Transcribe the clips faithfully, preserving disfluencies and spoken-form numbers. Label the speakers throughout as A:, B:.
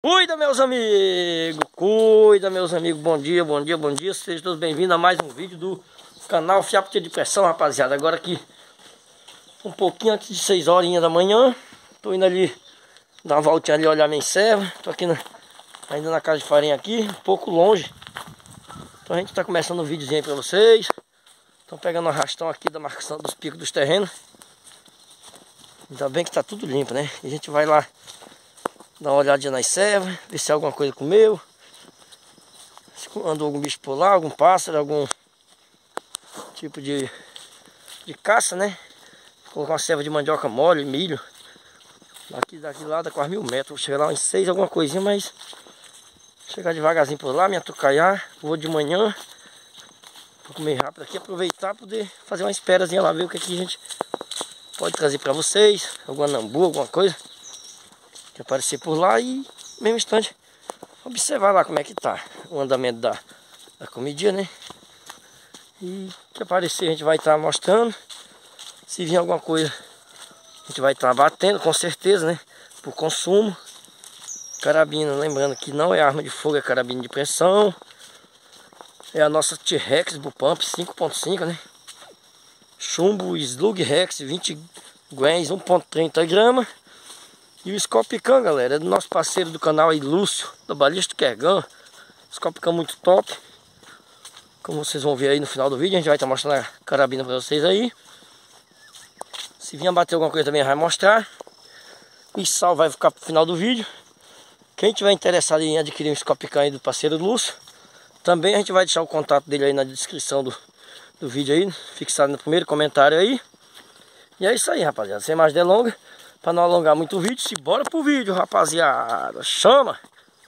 A: Cuida, meus amigos, cuida, meus amigos, bom dia, bom dia, bom dia. Sejam todos bem-vindos a mais um vídeo do canal Fiapo de Pressão, rapaziada. Agora aqui, um pouquinho antes de seis horinhas da manhã, tô indo ali, dar uma voltinha ali, olhar minha serva. Tô aqui na, ainda na casa de farinha aqui, um pouco longe. Então a gente tá começando um videozinho aí pra vocês. Estão pegando um arrastão aqui da marcação dos picos dos terrenos. Ainda bem que tá tudo limpo, né? E a gente vai lá dar uma olhadinha nas servas, ver se alguma coisa comeu, se andou algum bicho por lá, algum pássaro, algum tipo de, de caça, né? Colocar uma serva de mandioca mole, milho. Daqui, daqui lá dá quase mil metros. Vou chegar lá em seis, alguma coisinha, mas chegar devagarzinho por lá, me atucaiar. Vou de manhã, vou comer rápido aqui, aproveitar, poder fazer uma esperazinha lá, ver o que, que a gente pode trazer pra vocês. Alguma nambu, alguma coisa que aparecer por lá, e mesmo instante observar lá como é que tá o andamento da, da comidinha, né? E que aparecer a gente vai estar tá mostrando. Se vir alguma coisa a gente vai estar tá batendo, com certeza, né? Por consumo. Carabina, lembrando que não é arma de fogo, é carabina de pressão. É a nossa T-Rex Bupump cinco ponto cinco, né? Chumbo Slug Rex vinte gramas, um ponto trinta gramas. E o Scopicam, galera, é do nosso parceiro do canal aí, Lúcio, da Balística Kergan. Scopicam muito top. Como vocês vão ver aí no final do vídeo, a gente vai estar mostrando a carabina pra vocês aí. Se vier bater alguma coisa também vai mostrar. O sal vai ficar pro final do vídeo. Quem tiver interessado em adquirir um Scopicam aí do parceiro Lúcio, também a gente vai deixar o contato dele aí na descrição do, do vídeo aí, fixado no primeiro comentário aí. E é isso aí, rapaziada, sem mais delongas. Para não alongar muito o vídeo, se bora pro vídeo, rapaziada. Chama!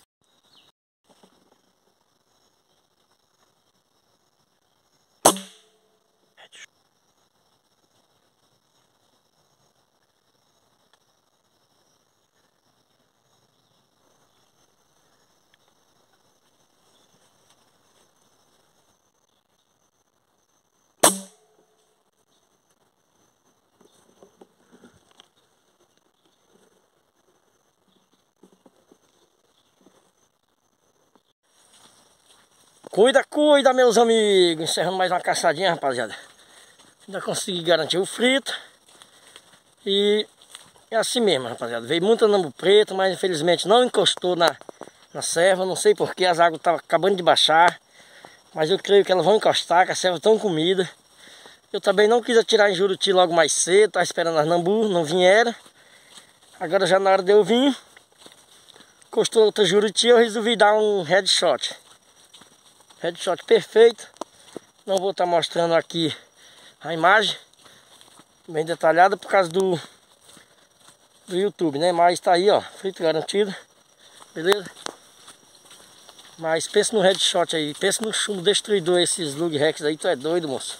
A: Cuida, cuida, meus amigos. Encerrando mais uma caçadinha, rapaziada. Ainda consegui garantir o frito. E é assim mesmo, rapaziada. Veio muita nambu preto, mas infelizmente não encostou na, na serva. Não sei porquê, as águas estavam acabando de baixar. Mas eu creio que elas vão encostar, que as servas estão comidas. Eu também não quis atirar em Juruti logo mais cedo. Estava esperando as nambu, não vieram. Agora já na hora de eu vir, encostou outra Juruti, eu resolvi dar um headshot. Headshot perfeito. Não vou estar mostrando aqui a imagem bem detalhada por causa do do YouTube, né? Mas tá aí, ó, frito garantido. Beleza? Mas pensa no headshot aí, pensa no chumbo destruidor, esses Slug Rex aí, tu é doido, moço.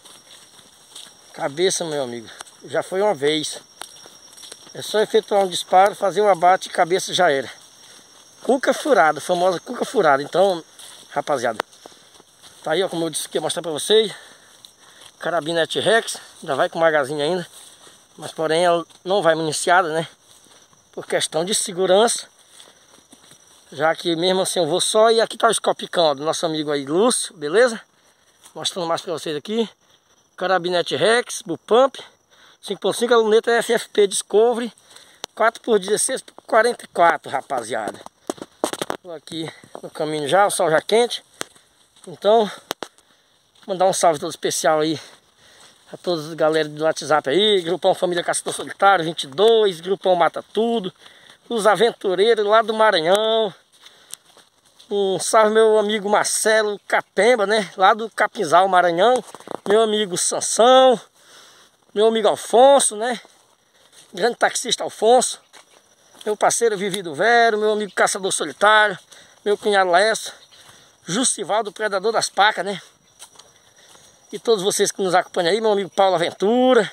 A: Cabeça, meu amigo, já foi uma vez. É só efetuar um disparo, fazer o abate e cabeça já era. Cuca furada, famosa cuca furada. Então, rapaziada, tá aí, ó, como eu disse que ia mostrar pra vocês. Carabina T-Rex, ainda vai com magazine ainda, mas porém ela não vai municiada, né? Por questão de segurança. Já que mesmo assim eu vou só. E aqui tá o Scopicam do nosso amigo aí, Lúcio, beleza? Mostrando mais pra vocês aqui. Carabina T-Rex, Bupump cinco ponto cinco, a luneta F F P Discovery quatro por dezesseis por quarenta e quatro, rapaziada. Tô aqui no caminho já, o sol já quente. Então, mandar um salve todo especial aí a todos os galera do WhatsApp aí. Grupão Família Caçador Solitário vinte e dois, Grupão Mata Tudo, os aventureiros lá do Maranhão. Um salve meu amigo Marcelo Capemba, né? Lá do Capinzal, Maranhão. Meu amigo Sansão, meu amigo Alfonso, né? Grande taxista Alfonso. Meu parceiro Vivido Vero, meu amigo Caçador Solitário, meu cunhado Laércio, Justivaldo, Predador das Pacas, né? E todos vocês que nos acompanham aí, meu amigo Paulo Aventura,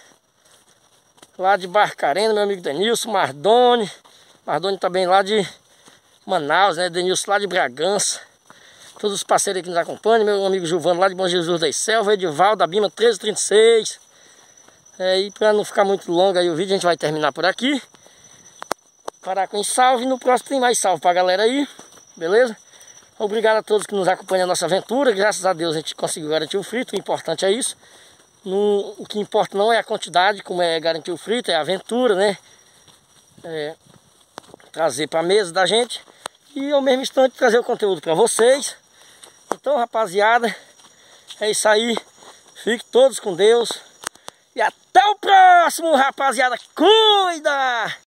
A: lá de Barcarena, meu amigo Denilson, Mardoni, Mardoni também lá de Manaus, né? Denilson lá de Bragança. Todos os parceiros aí que nos acompanham, meu amigo Giovano lá de Bom Jesus das Selvas, Edivaldo da Bima treze trinta e seis. É, e para não ficar muito longo aí o vídeo, a gente vai terminar por aqui. parar com esse salve. E no próximo tem mais salve pra galera aí. Beleza? Obrigado a todos que nos acompanham na nossa aventura. Graças a Deus a gente conseguiu garantir o frito. O importante é isso. No, o que importa não é a quantidade, como é garantir o frito, é a aventura, né? É, trazer pra mesa da gente. E ao mesmo instante trazer o conteúdo pra vocês. Então, rapaziada, é isso aí. Fiquem todos com Deus. E até o próximo, rapaziada. Cuida!